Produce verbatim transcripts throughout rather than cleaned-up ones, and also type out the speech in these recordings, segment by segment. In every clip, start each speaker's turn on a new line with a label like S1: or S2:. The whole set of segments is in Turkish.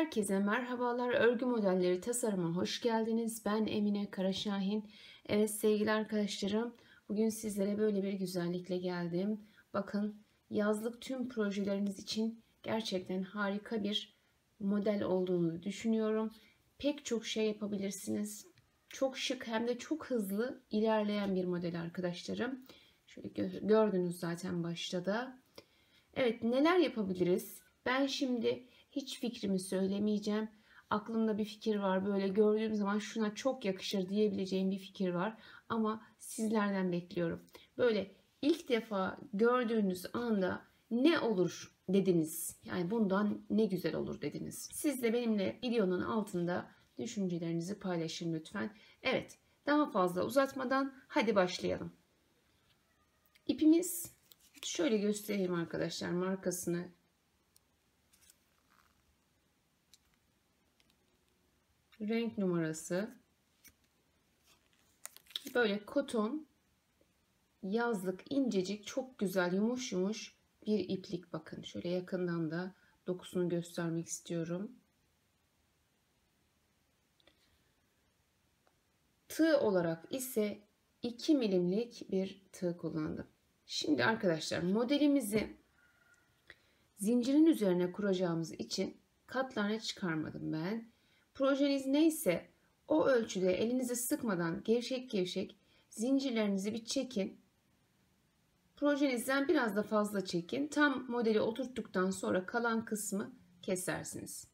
S1: Herkese merhabalar. Örgü modelleri tasarıma hoş geldiniz. Ben Emine Karaşahin. Evet sevgili arkadaşlarım, bugün sizlere böyle bir güzellikle geldim. Bakın, yazlık tüm projeleriniz için gerçekten harika bir model olduğunu düşünüyorum. Pek çok şey yapabilirsiniz. Çok şık hem de çok hızlı ilerleyen bir model arkadaşlarım. Şöyle gördünüz zaten başta da. Evet, neler yapabiliriz? Ben şimdi hiç fikrimi söylemeyeceğim. Aklımda bir fikir var. Böyle gördüğüm zaman şuna çok yakışır diyebileceğim bir fikir var. Ama sizlerden bekliyorum. Böyle ilk defa gördüğünüz anda ne olur dediniz. Yani bundan ne güzel olur dediniz. Siz de benimle videonun altında düşüncelerinizi paylaşın lütfen. Evet, daha fazla uzatmadan hadi başlayalım. İpimiz, şöyle göstereyim arkadaşlar markasını. Renk numarası. Böyle koton, yazlık, incecik, çok güzel, yumuş yumuş bir iplik. Bakın şöyle yakından da dokusunu göstermek istiyorum. Tığ olarak ise iki milimlik bir tığ kullandım. Şimdi arkadaşlar, modelimizi zincirin üzerine kuracağımız için katlarını çıkarmadım ben. Projeniz neyse o ölçüde elinizi sıkmadan gevşek gevşek zincirlerinizi bir çekin. Projenizden biraz da fazla çekin. Tam modeli oturttuktan sonra kalan kısmı kesersiniz.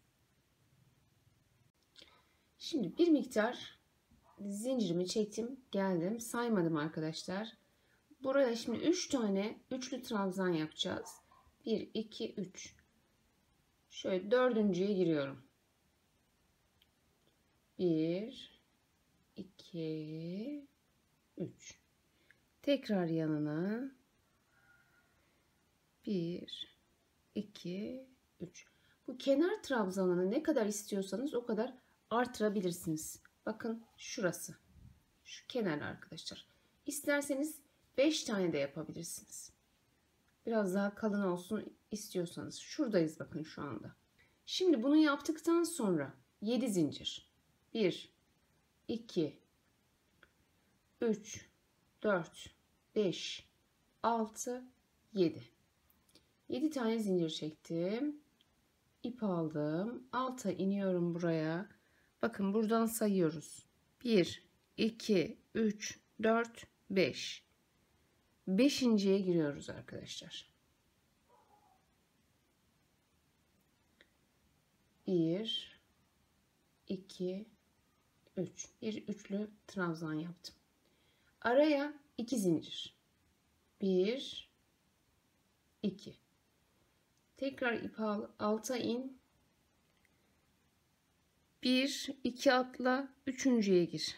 S1: Şimdi bir miktar zincirimi çektim, geldim. Saymadım arkadaşlar. Buraya şimdi üç tane üçlü trabzan yapacağız. bir, iki, üç. Şöyle dördüncüye giriyorum. bir, iki, üç. Tekrar yanına. bir, iki, üç. Bu kenar trabzanını ne kadar istiyorsanız o kadar artırabilirsiniz. Bakın şurası. Şu kenar arkadaşlar. İsterseniz beş tane de yapabilirsiniz. Biraz daha kalın olsun istiyorsanız. Şuradayız bakın şu anda. Şimdi bunu yaptıktan sonra yedi zincir. bir, iki, üç, dört, beş, altı, yedi. yedi tane zincir çektim. İp aldım. Alta iniyorum buraya. Bakın buradan sayıyoruz. bir, iki, üç, dört, beş. beşinciye giriyoruz arkadaşlar. bir, iki, üç. Bir üçlü trabzan yaptım. Araya iki zincir. bir, iki. Tekrar ip al, alta in. bir, iki atla, üçüncüye gir.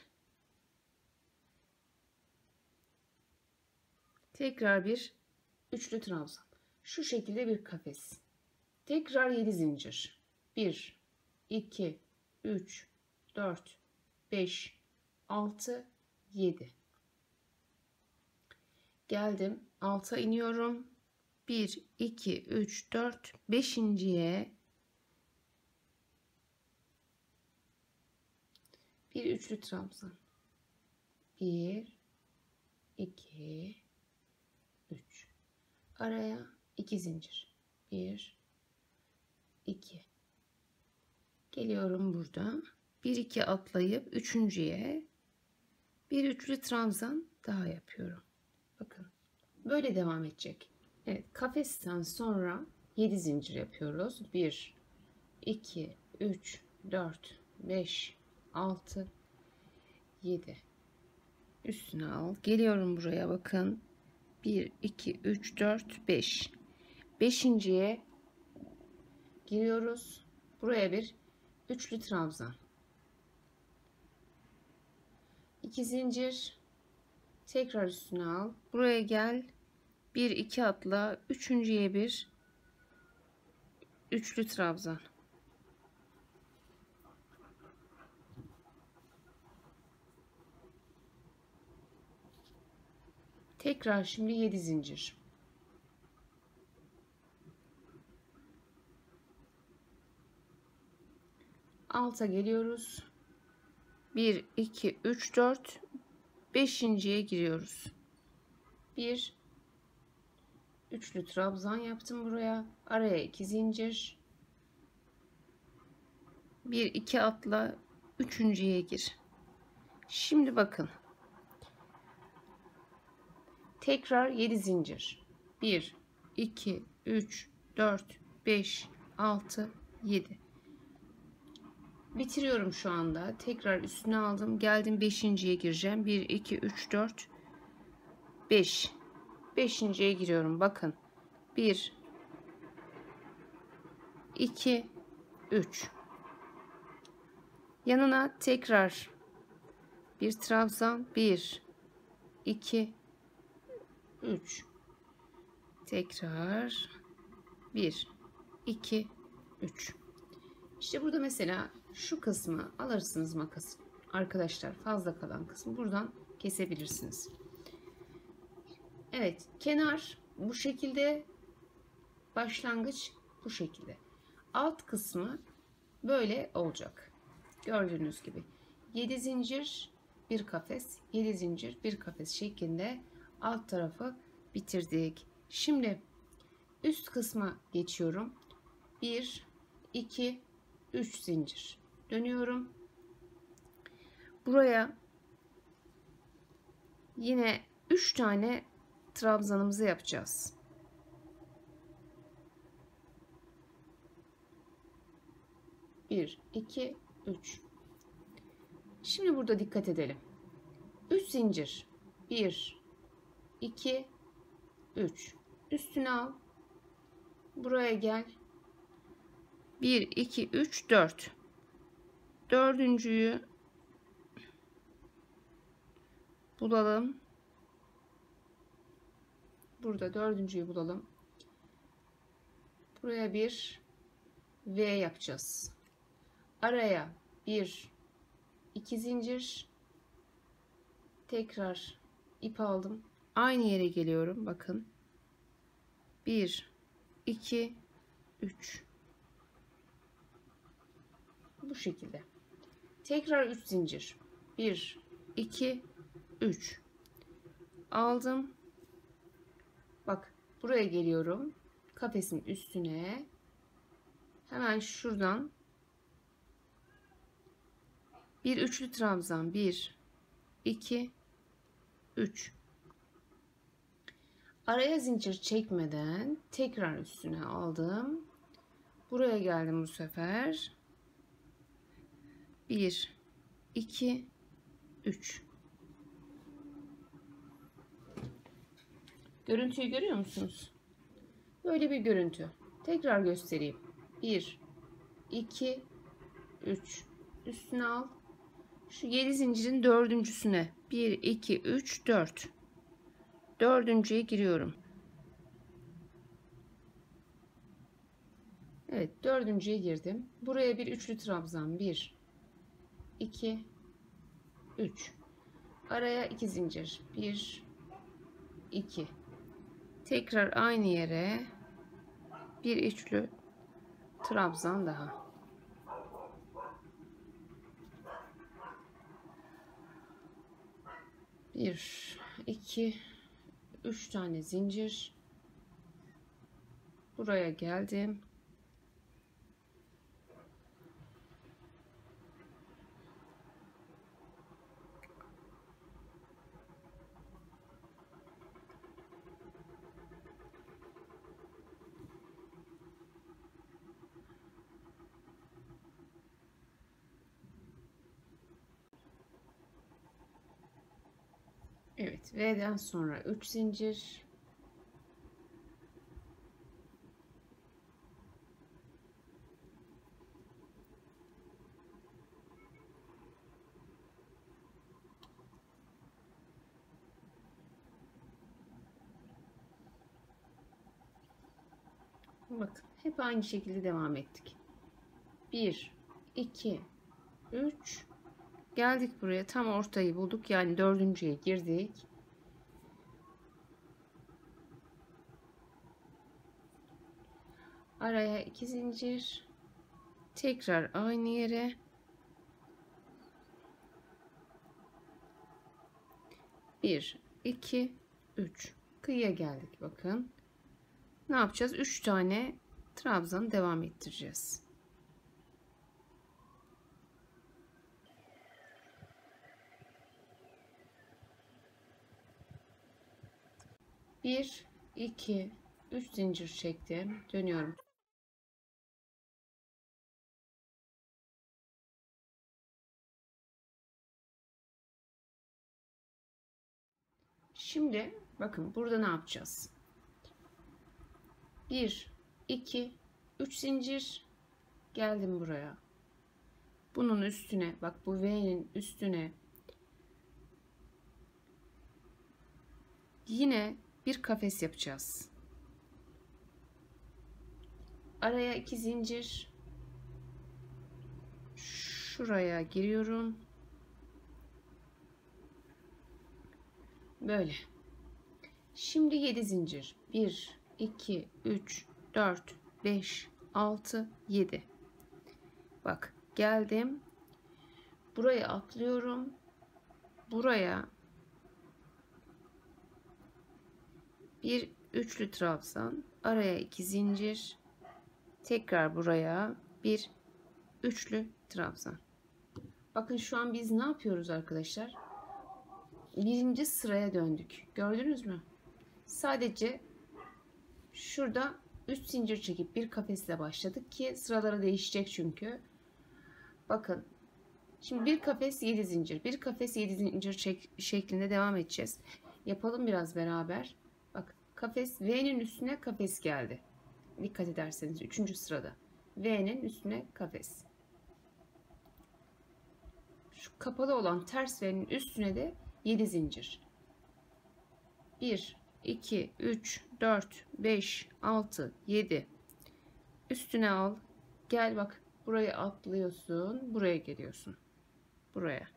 S1: Tekrar bir üçlü trabzan. Şu şekilde bir kafes. Tekrar yedi zincir. bir, iki, üç, dört, beş, altı, yedi. Geldim. Alta iniyorum. bir, iki, üç, dört, beşinciye bir üçlü trabzan. bir, iki, üç. Araya iki zincir. bir, iki. Geliyorum burada. bir, iki atlayıp üçüncüye bir üçlü trabzan daha yapıyorum. Bakın. Böyle devam edecek. Evet, kafesten sonra yedi zincir yapıyoruz. bir, iki, üç, dört, beş, altı, yedi. Üstüne al. Geliyorum buraya bakın. bir, iki, üç, dört, beş. beşinciye giriyoruz. Buraya bir üçlü trabzan. iki zincir. Tekrar üstüne al. Buraya gel. bir, iki atla. Üçüncüye bir üçlü trabzan. Tekrar şimdi yedi zincir. alta geliyoruz. bir iki üç dört, beşinciye giriyoruz. bir üçlü trabzan yaptım buraya. Araya iki zincir. bir iki atla üçüncüye gir. Şimdi bakın. Tekrar yedi zincir. bir iki üç dört beş altı yedi. Bitiriyorum şu anda. Tekrar üstüne aldım. Geldim beşinciye gireceğim. bir iki üç dört beş. beşinciye giriyorum. Bakın. bir iki üç. Yanına tekrar bir trabzan. bir iki üç. Tekrar bir iki üç. İşte burada mesela şu kısmı alırsınız makas. Arkadaşlar, fazla kalan kısmı buradan kesebilirsiniz. Evet, kenar bu şekilde, başlangıç bu şekilde. Alt kısmı böyle olacak. Gördüğünüz gibi yedi zincir bir kafes, yedi zincir bir kafes şeklinde alt tarafı bitirdik. Şimdi üst kısma geçiyorum. bir iki üç zincir dönüyorum. Buraya yine üç tane trabzanımızı yapacağız. bir iki üç. Şimdi burada dikkat edelim. üç zincir. bir iki üç. Üstüne al. Buraya gel. bir iki üç dört. Dördüncüyü bulalım. Burada dördüncüyü bulalım. Buraya bir V yapacağız. Araya bir iki zincir. Tekrar ip aldım. Aynı yere geliyorum. Bakın. bir iki üç. Bu şekilde. Tekrar üç zincir. bir iki üç. Aldım. Bak, buraya geliyorum. Kafesin üstüne. Hemen şuradan bir üçlü trabzan. bir iki üç. Araya zincir çekmeden tekrar üstüne aldım. Buraya geldim bu sefer. bir iki üç. Görüntüyü görüyor musunuz? Böyle bir görüntü. Tekrar göstereyim. bir iki üç. Üstüne al. Şu yedi zincirin dördüncüsüne bir iki üç dört. Dördüncüye giriyorum. Evet, dördüncüye girdim. Buraya bir üçlü trabzan. bir iki üç. Araya iki zincir. bir iki. Tekrar aynı yere bir üçlü trabzan daha. bir iki üç tane zincir. Buraya geldim. Evet, V'den sonra üç zincir. Bakın, hep aynı şekilde devam ettik. bir iki üç. Geldik buraya, tam ortayı bulduk. Yani dördüncüye girdik. Araya iki zincir. Tekrar aynı yere bir iki üç. Kıyıya geldik bakın. Ne yapacağız? üç tane trabzan devam ettireceğiz. bir iki üç zincir çektim. Dönüyorum. Şimdi bakın burada ne yapacağız? bir iki üç zincir geldim buraya. Bunun üstüne bak, bu V'nin üstüne yine bir kafes yapacağız. Araya iki zincir, şuraya giriyorum. Böyle. Şimdi yedi zincir. bir iki üç dört beş altı yedi. Bak geldim. Buraya atlıyorum. Buraya bir üçlü trabzan, araya iki zincir, tekrar buraya bir üçlü trabzan. Bakın şu an biz ne yapıyoruz arkadaşlar? Birinci sıraya döndük. Gördünüz mü? Sadece şurada üç zincir çekip bir kafesle başladık ki sıraları değişecek çünkü. Bakın. Şimdi bir kafes yedi zincir, bir kafes yedi zincir çek şeklinde devam edeceğiz. Yapalım biraz beraber. Bak, kafes V'nin üstüne kafes geldi. Dikkat ederseniz üçüncü sırada V'nin üstüne kafes. Şu kapalı olan ters V'nin üstüne de yedi zincir. bir iki üç dört beş altı yedi. Üstüne al. Gel bak, buraya atlıyorsun, buraya geliyorsun. Buraya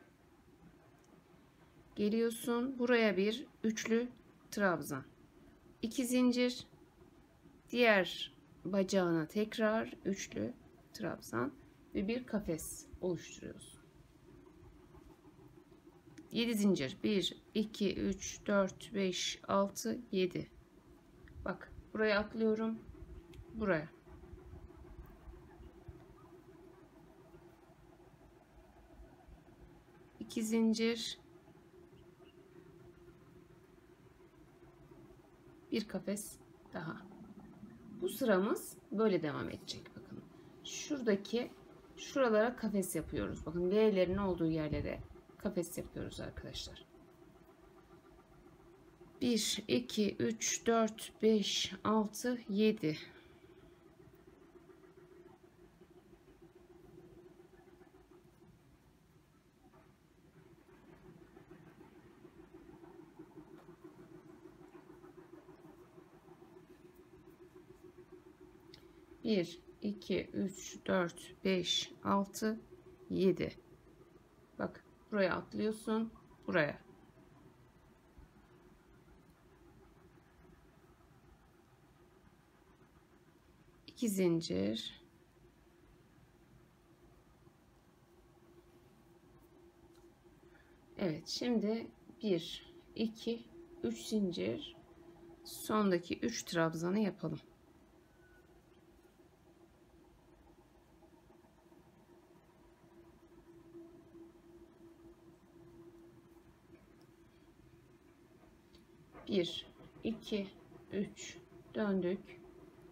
S1: geliyorsun, buraya bir üçlü trabzan, iki zincir, diğer bacağına tekrar üçlü trabzan ve bir kafes oluşturuyorsun. yedi zincir, bir iki üç dört beş altı yedi. Bak, buraya atlıyorum, buraya iki zincir, bir kafes daha. Bu sıramız böyle devam edecek. Bakın şuradaki şuralara kafes yapıyoruz. Bakın V'lerin olduğu yerlere kafes yapıyoruz arkadaşlar. bir iki üç dört beş altı yedi. bir iki üç dört beş altı yedi. Bak, buraya atlıyorsun, buraya iki zincir, evet, şimdi bir iki üç zincir, sondaki üç trabzanı yapalım. bir iki üç döndük.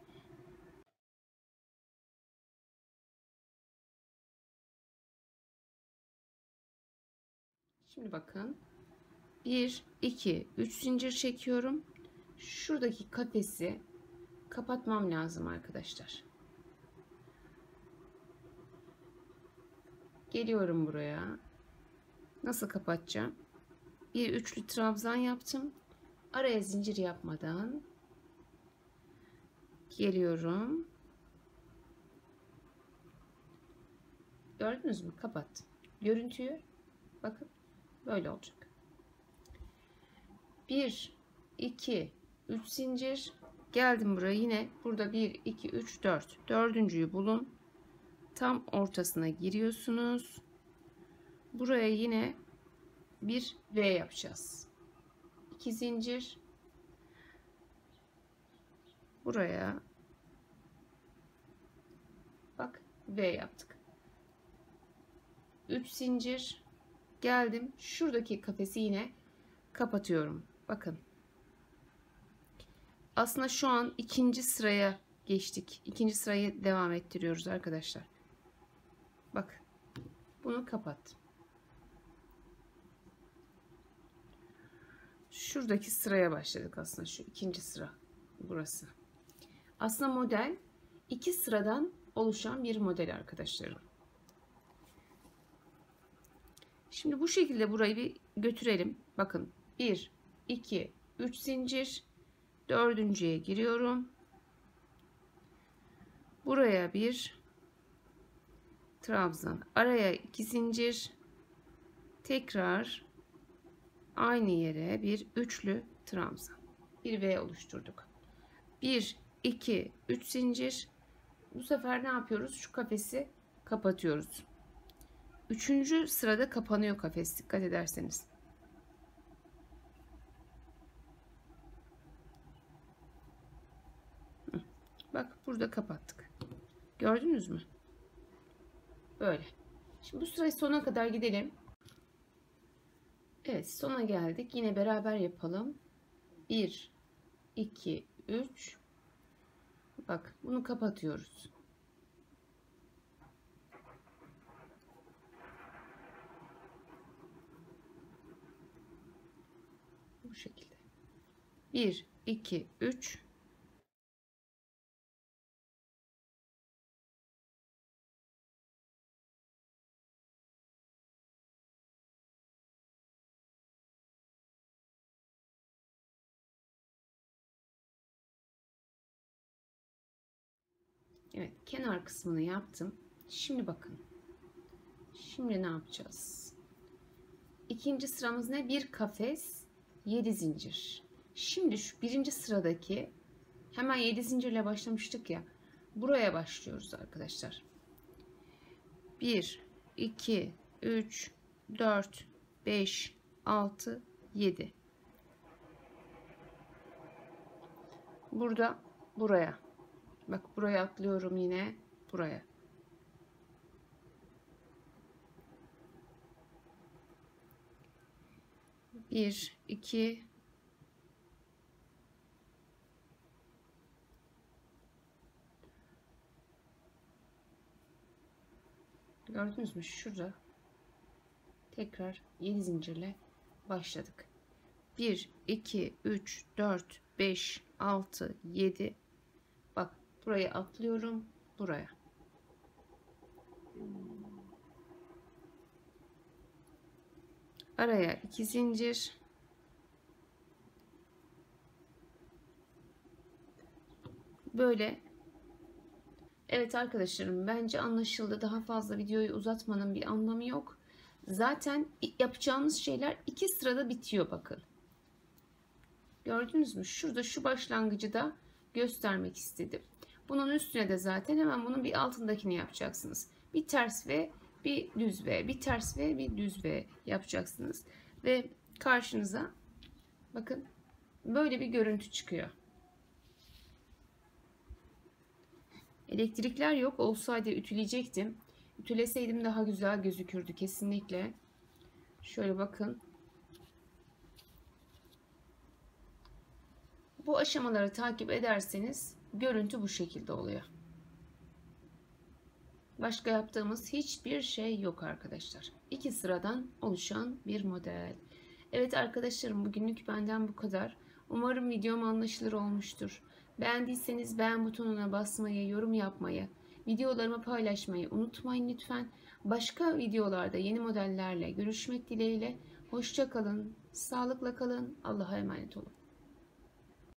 S1: Şimdi bakın, bir iki üç zincir çekiyorum. Şuradaki kafesi kapatmam lazım arkadaşlar. Geliyorum buraya. Nasıl kapatacağım? Bir üçlü trabzan yaptım. Araya zincir yapmadan geliyorum. Gördünüz mü? Kapattım. Görüntüyü bakın böyle olacak. bir iki üç zincir geldim buraya, yine burada bir iki üç dört, dördüncüyü bulun, tam ortasına giriyorsunuz. Buraya yine bir V yapacağız. iki zincir. Buraya bak V yaptık. üç zincir. Geldim. Şuradaki kafesi yine kapatıyorum. Bakın. Aslında şu an ikinci sıraya geçtik. İkinci sırayı devam ettiriyoruz arkadaşlar. Bak. Bunu kapat. Şuradaki sıraya başladık aslında. Şu ikinci sıra. Burası. Aslında model iki sıradan oluşan bir model arkadaşlarım. Şimdi bu şekilde burayı bir götürelim. Bakın bir, iki, üç zincir. Dördüncüye giriyorum. Buraya bir trabzan. Araya iki zincir. Tekrar aynı yere bir üçlü trabzan. Bir V oluşturduk. bir, iki, üç zincir. Bu sefer ne yapıyoruz? Şu kafesi kapatıyoruz. Üçüncü sırada kapanıyor kafes. Dikkat ederseniz. Bak burada kapattık. Gördünüz mü? Böyle. Şimdi bu sırayı sona kadar gidelim. Evet, sona geldik. Yine beraber yapalım. bir, iki, üç. Bak bunu kapatıyoruz. Bu şekilde. bir, iki, üç. Evet, kenar kısmını yaptım. Şimdi bakın. Şimdi ne yapacağız? İkinci sıramız ne? Bir kafes, yedi zincir. Şimdi şu birinci sıradaki hemen yedi zincirle başlamıştık ya. Buraya başlıyoruz arkadaşlar. bir, iki, üç, dört, beş, altı, yedi. Burada buraya. Bak buraya atlıyorum yine. Buraya. bir, iki, gördünüz mü? Şurada tekrar yedi zincirle başladık. bir, iki, üç, dört, beş, altı, yedi. Bak buraya atlıyorum. Buraya. Araya iki zincir. Böyle. Evet arkadaşlarım, bence anlaşıldı. Daha fazla videoyu uzatmanın bir anlamı yok. Zaten yapacağımız şeyler iki sırada bitiyor bakın. Gördünüz mü? Şurada şu başlangıcı da göstermek istedim. Bunun üstüne de zaten hemen bunun bir altındakini yapacaksınız. Bir ters V, bir düz V, bir ters V, bir düz V yapacaksınız. Ve karşınıza bakın böyle bir görüntü çıkıyor. Elektrikler yok. Olsaydı ütüleyecektim. Ütüleseydim daha güzel gözükürdü kesinlikle. Şöyle bakın. Bu aşamaları takip ederseniz görüntü bu şekilde oluyor. Başka yaptığımız hiçbir şey yok arkadaşlar. İki sıradan oluşan bir model. Evet arkadaşlarım, bugünlük benden bu kadar. Umarım videom anlaşılır olmuştur. Beğendiyseniz beğen butonuna basmayı, yorum yapmayı, videolarımı paylaşmayı unutmayın lütfen. Başka videolarda yeni modellerle görüşmek dileğiyle. Hoşça kalın, sağlıkla kalın, Allah'a emanet olun.